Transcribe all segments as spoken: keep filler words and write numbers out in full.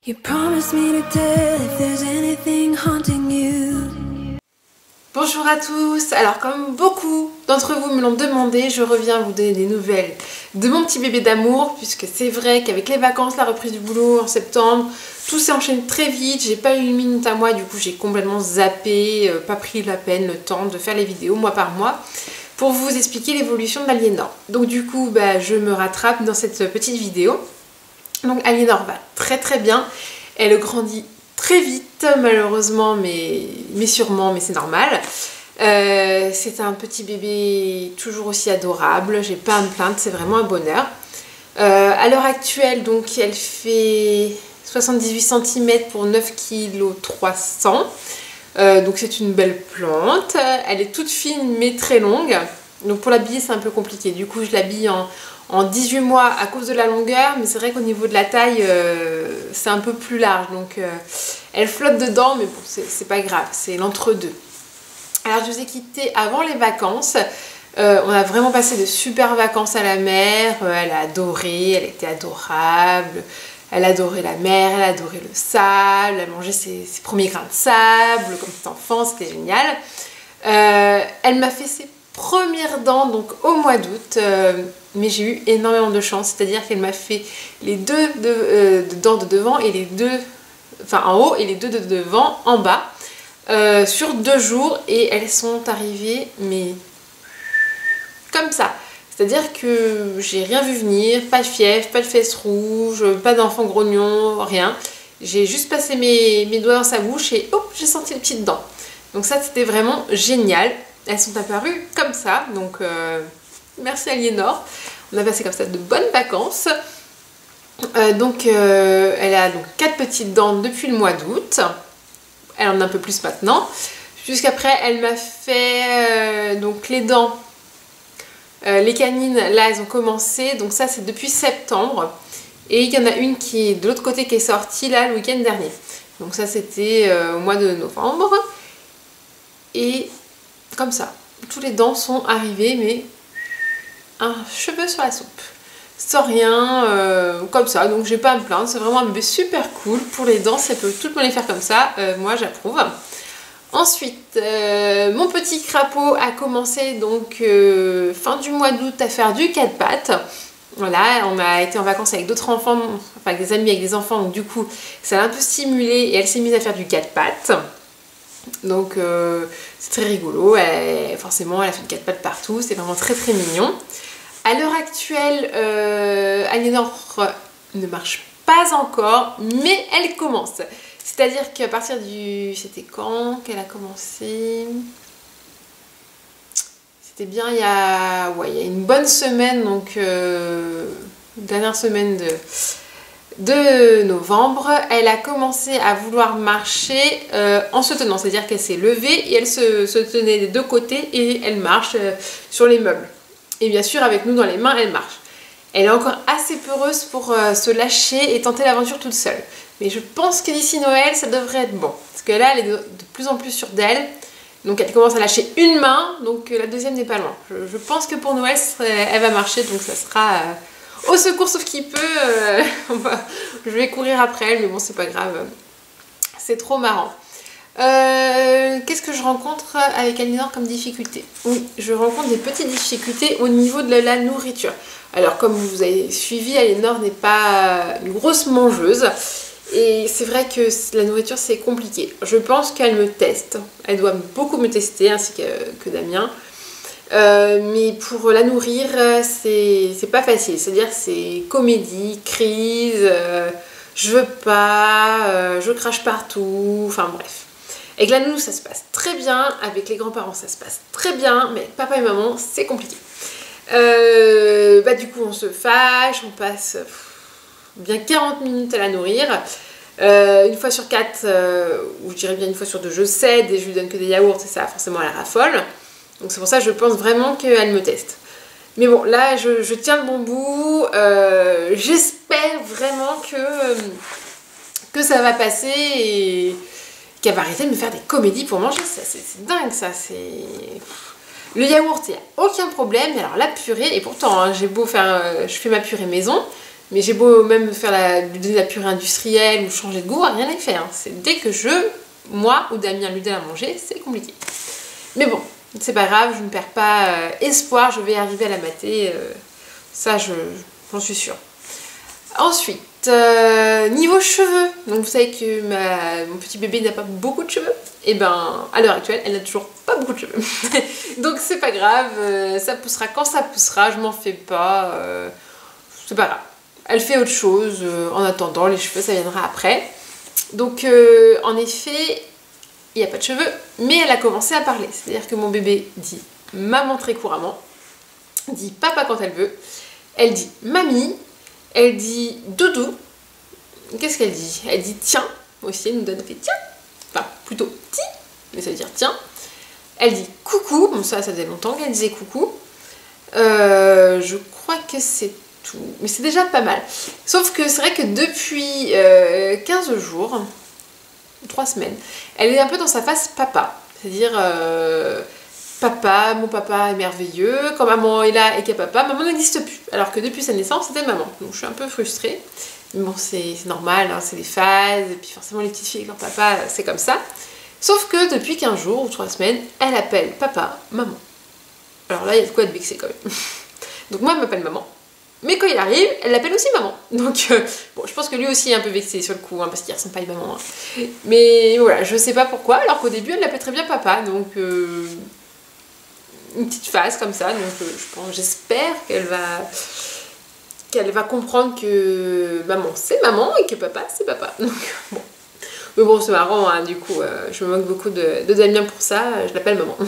You promised me to tell if there's anything haunting you. Bonjour à tous, alors comme beaucoup d'entre vous me l'ont demandé, je reviens vous donner des nouvelles de mon petit bébé d'amour, puisque c'est vrai qu'avec les vacances, la reprise du boulot en septembre, tout s'est enchaîné très vite, j'ai pas eu une minute à moi, du coup j'ai complètement zappé, euh, pas pris la peine, le temps de faire les vidéos mois par mois, pour vous expliquer l'évolution de Aliénor. Donc du coup, bah, je me rattrape dans cette petite vidéo. Donc Aliénor va très très bien, elle grandit très vite malheureusement, mais, mais sûrement, mais c'est normal. Euh, c'est un petit bébé toujours aussi adorable, j'ai pas à me plaindre, c'est vraiment un bonheur. Euh, à l'heure actuelle, donc elle fait soixante-dix-huit centimètres pour neuf virgule trois cents kilos, euh, donc c'est une belle plante. Elle est toute fine mais très longue, donc pour l'habiller c'est un peu compliqué, du coup je l'habille en en dix-huit mois à cause de la longueur, mais c'est vrai qu'au niveau de la taille, euh, c'est un peu plus large. Donc euh, elle flotte dedans, mais bon, c'est pas grave, c'est l'entre-deux. Alors je vous ai quitté avant les vacances. Euh, on a vraiment passé de super vacances à la mer. Euh, elle a adoré, elle était adorable. Elle adorait la mer, elle adorait le sable. Elle mangeait ses, ses premiers grains de sable comme petit enfant, c'était génial. Euh, elle m'a fait ses premières dents donc au mois d'août. Euh, mais j'ai eu énormément de chance, c'est-à-dire qu'elle m'a fait les deux de, euh, de dents de devant et les deux, enfin en haut et les deux de devant en bas, euh, sur deux jours, et elles sont arrivées, mais comme ça. C'est-à-dire que j'ai rien vu venir, pas de fièvre, pas de fesses rouges, pas d'enfant grognon, rien. J'ai juste passé mes, mes doigts dans sa bouche et hop, j'ai senti les petites dents. Donc ça, c'était vraiment génial. Elles sont apparues comme ça, donc... Euh, merci Aliénor, on a passé comme ça de bonnes vacances. Euh, donc euh, elle a donc quatre petites dents depuis le mois d'août. Elle en a un peu plus maintenant. Jusqu'après elle m'a fait euh, donc les dents, euh, les canines, là elles ont commencé. Donc ça c'est depuis septembre. Et il y en a une qui est de l'autre côté qui est sortie là le week-end dernier. Donc ça c'était euh, au mois de novembre. Et comme ça, tous les dents sont arrivées, mais un cheveu sur la soupe, sans rien, euh, comme ça, donc j'ai pas à me plaindre, c'est vraiment un bébé super cool. Pour les dents, ça peut toutes me les faire comme ça, euh, moi j'approuve. Ensuite, euh, mon petit crapaud a commencé donc euh, fin du mois d'août à faire du quatre pattes. Voilà, on a été en vacances avec d'autres enfants, enfin avec des amis avec des enfants, donc du coup ça l'a un peu stimulé et elle s'est mise à faire du quatre pattes. Donc euh, c'est très rigolo, elle, forcément elle a fait du quatre pattes partout, c'est vraiment très très mignon. À l'heure actuelle, euh, Aliénor ne marche pas encore, mais elle commence. C'est-à-dire qu'à partir du... C'était quand qu'elle a commencé? C'était bien il y a... Ouais, il y a une bonne semaine, donc euh, dernière semaine de... de novembre, elle a commencé à vouloir marcher euh, en se tenant, c'est-à-dire qu'elle s'est levée et elle se, se tenait des deux côtés et elle marche euh, sur les meubles. Et bien sûr, avec nous dans les mains, elle marche. Elle est encore assez peureuse pour euh, se lâcher et tenter l'aventure toute seule. Mais je pense que d'ici Noël, ça devrait être bon. Parce que là, elle est de, de plus en plus sûre d'elle. Donc elle commence à lâcher une main, donc euh, la deuxième n'est pas loin. Je, je pense que pour Noël, serait, elle va marcher, donc ça sera... Euh, au secours sauf qu'il peut, euh, je vais courir après elle, mais bon c'est pas grave, c'est trop marrant. Euh, Qu'est-ce que je rencontre avec Aliénor comme difficulté? Oui, je rencontre des petites difficultés au niveau de la nourriture. Alors comme vous avez suivi, Aliénor n'est pas une grosse mangeuse, et c'est vrai que la nourriture c'est compliqué. Je pense qu'elle me teste, elle doit beaucoup me tester, ainsi que, que Damien. Euh, mais pour la nourrir, c'est pas facile. C'est-à-dire c'est comédie, crise, euh, je veux pas, euh, je crache partout, enfin bref. Avec la nounou, ça se passe très bien. Avec les grands-parents, ça se passe très bien. Mais avec papa et maman, c'est compliqué. Euh, bah, du coup, on se fâche, on passe pff, bien quarante minutes à la nourrir. Euh, une fois sur quatre, euh, ou je dirais bien une fois sur deux, je cède et je lui donne que des yaourts, et ça, forcément, elle raffole. Donc c'est pour ça que je pense vraiment qu'elle me teste. Mais bon, là, je, je tiens le bon bout. Euh, J'espère vraiment que, euh, que ça va passer et qu'elle va arrêter de me faire des comédies pour manger. C'est dingue, ça. Le yaourt, il n'y a aucun problème. Alors la purée, et pourtant, hein, j'ai beau faire... Euh, je fais ma purée maison. Mais j'ai beau même faire la, lui donner la purée industrielle ou changer de goût, rien à y faire. Hein. C'est dès que je, moi ou Damien lui donne à manger, c'est compliqué. Mais bon, c'est pas grave, je ne perds pas euh, espoir, je vais arriver à la mater. Euh, ça, je, j'en suis sûre. Ensuite, euh, niveau cheveux, donc vous savez que ma, mon petit bébé n'a pas beaucoup de cheveux. Et ben, à l'heure actuelle, elle n'a toujours pas beaucoup de cheveux. Donc c'est pas grave, euh, ça poussera quand ça poussera, je m'en fais pas. Euh, c'est pas grave. Elle fait autre chose euh, en attendant, les cheveux ça viendra après. Donc euh, en effet, il n'y a pas de cheveux, mais elle a commencé à parler. C'est-à-dire que mon bébé dit maman très couramment, dit papa quand elle veut, elle dit mamie, elle dit doudou. Qu'est-ce qu'elle dit? Elle dit tiens, aussi elle nous donne, elle fait tiens, enfin plutôt ti, mais ça veut dire tiens. Elle dit coucou, bon ça ça faisait longtemps qu'elle disait coucou. Euh, je crois que c'est tout, mais c'est déjà pas mal. Sauf que c'est vrai que depuis euh, quinze jours, trois semaines, elle est un peu dans sa phase papa. C'est-à-dire euh, papa, mon papa est merveilleux, quand maman est là et qu'il y a papa, maman n'existe plus. Alors que depuis sa naissance, c'était maman. Donc je suis un peu frustrée. Mais bon, c'est normal, hein, c'est les phases, et puis forcément les petites filles avec leur papa, c'est comme ça. Sauf que depuis quinze jours ou trois semaines, elle appelle papa, maman. Alors là, il y a de quoi être vexé quand même. Donc moi, elle m'appelle maman. Mais quand il arrive, elle l'appelle aussi maman. Donc euh, bon, je pense que lui aussi est un peu vexé sur le coup, hein, parce qu'il ressemble pas à une maman. Hein. Mais voilà, je sais pas pourquoi, alors qu'au début, elle l'appelait très bien papa. Donc euh, une petite phase comme ça. Donc euh, je pense, j'espère qu'elle va... qu'elle va comprendre que maman c'est maman et que papa c'est papa. Donc bon. Mais bon, c'est marrant, hein, du coup, euh, je me moque beaucoup de, de Damien pour ça, je l'appelle maman.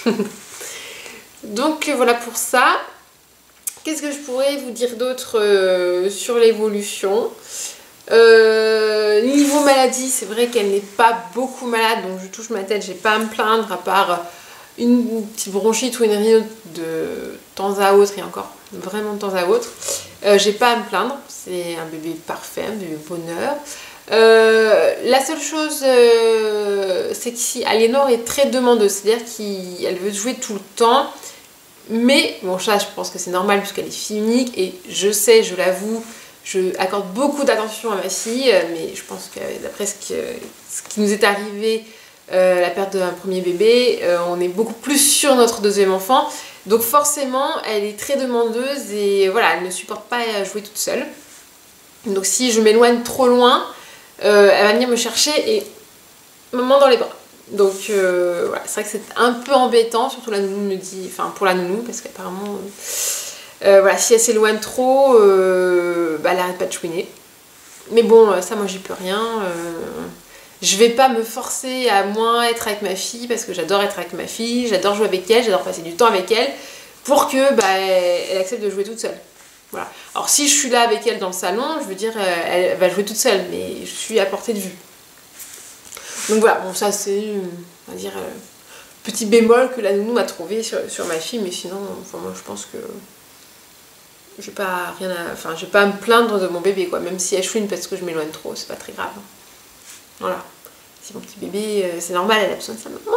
Donc voilà pour ça. Qu'est-ce que je pourrais vous dire d'autre euh, sur l'évolution? euh, Niveau maladie, c'est vrai qu'elle n'est pas beaucoup malade, donc je touche ma tête, j'ai pas à me plaindre, à part une petite bronchite ou une rhino de temps à autre, et encore vraiment de temps à autre. Euh, j'ai pas à me plaindre, c'est un bébé parfait, un bébé bonheur. Euh, la seule chose, euh, c'est qu'ici, Aliénor est très demandeuse, c'est-à-dire qu'elle veut jouer tout le temps. Mais, bon, ça, je pense que c'est normal puisqu'elle est fille unique, et je sais, je l'avoue, je accorde beaucoup d'attention à ma fille, mais je pense que d'après ce, ce qui nous est arrivé, euh, la perte d'un premier bébé, euh, on est beaucoup plus sur notre deuxième enfant. Donc forcément, elle est très demandeuse et voilà, elle ne supporte pas jouer toute seule. Donc si je m'éloigne trop loin, euh, elle va venir me chercher et maman dans les bras. Donc euh, voilà, c'est vrai que c'est un peu embêtant, surtout la nounou me dit, enfin pour la nounou, parce qu'apparemment, euh, voilà, si elle s'éloigne trop, euh, bah, elle arrête pas de chouiner. Mais bon, ça moi j'y peux rien. Euh, je vais pas me forcer à moins être avec ma fille, parce que j'adore être avec ma fille, j'adore jouer avec elle, j'adore passer du temps avec elle, pour que bah, elle accepte de jouer toute seule. Voilà. Alors si je suis là avec elle dans le salon, je veux dire, elle va jouer toute seule, mais je suis à portée de vue. Donc voilà, bon ça c'est, on va dire, euh, petit bémol que la nounou m'a trouvé sur, sur ma fille, mais sinon, enfin, moi je pense que j'ai pas rien à, enfin j'ai pas à me plaindre de mon bébé quoi, même si elle chouine parce que je m'éloigne trop, c'est pas très grave. Voilà, si mon petit bébé, euh, c'est normal, elle a besoin de sa maman.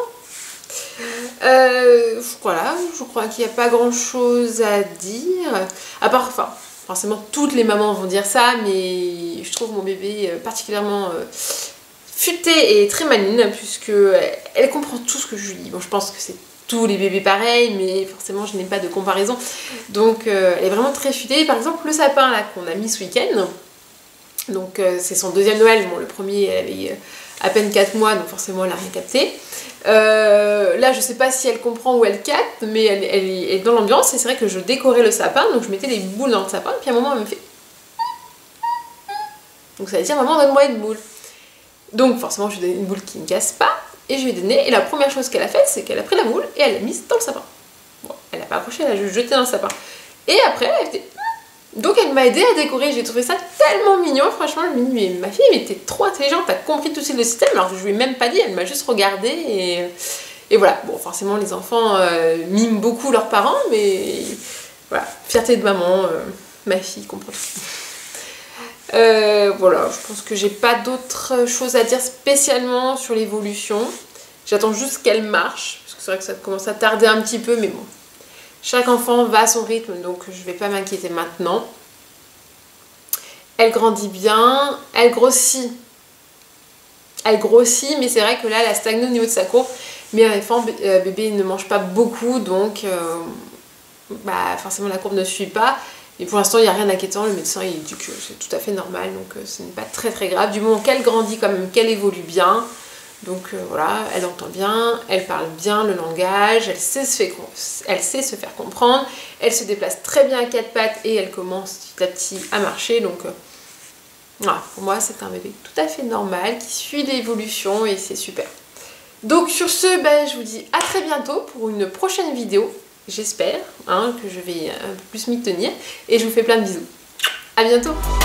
Euh, voilà, je crois qu'il n'y a pas grand chose à dire, à part, enfin, forcément toutes les mamans vont dire ça, mais je trouve mon bébé particulièrement euh, futée et très maligne, puisque elle comprend tout ce que je lui dis. Bon, je pense que c'est tous les bébés pareils, mais forcément je n'ai pas de comparaison, donc euh, elle est vraiment très futée. Par exemple le sapin là qu'on a mis ce week-end, donc euh, c'est son deuxième Noël. Bon, le premier elle avait euh, à peine quatre mois, donc forcément elle n'a rien capté. Euh, là je sais pas si elle comprend ou elle capte, mais elle, elle, elle est dans l'ambiance, et c'est vrai que je décorais le sapin, donc je mettais des boules dans le sapin, puis à un moment elle me fait, donc ça veut dire maman donne-moi une boule. Donc forcément je lui ai donné une boule qui ne casse pas, et je lui ai donné, et la première chose qu'elle a faite, c'est qu'elle a pris la boule et elle l'a mise dans le sapin. Bon, elle n'a pas accroché, elle a juste jeté dans le sapin. Et après elle était... Donc elle m'a aidé à décorer, j'ai trouvé ça tellement mignon, franchement je me dis mais ma fille mais t'es trop intelligente, t'as compris tout de suite le système, alors que je lui ai même pas dit, elle m'a juste regardé et, et voilà. Bon forcément les enfants euh, miment beaucoup leurs parents, mais voilà, fierté de maman, euh, ma fille comprend tout. Euh, voilà, je pense que j'ai pas d'autres choses à dire spécialement sur l'évolution. J'attends juste qu'elle marche, parce que c'est vrai que ça commence à tarder un petit peu, mais bon. Chaque enfant va à son rythme, donc je vais pas m'inquiéter maintenant. Elle grandit bien, elle grossit. Elle grossit, mais c'est vrai que là, elle a stagné au niveau de sa courbe. Mais en effet, euh, bébé ne mange pas beaucoup, donc euh, bah, forcément la courbe ne suit pas. Et pour l'instant, il n'y a rien d'inquiétant. Le médecin il dit que c'est tout à fait normal, donc euh, ce n'est pas très très grave. Du moment qu'elle grandit quand même, qu'elle évolue bien. Donc euh, voilà, elle entend bien, elle parle bien le langage, elle sait, se faire, elle sait se faire comprendre, elle se déplace très bien à quatre pattes et elle commence petit à petit à marcher. Donc euh, voilà, pour moi, c'est un bébé tout à fait normal qui suit l'évolution et c'est super. Donc sur ce, ben, je vous dis à très bientôt pour une prochaine vidéo. J'espère hein, que je vais un peu plus m'y tenir. Et je vous fais plein de bisous. À bientôt!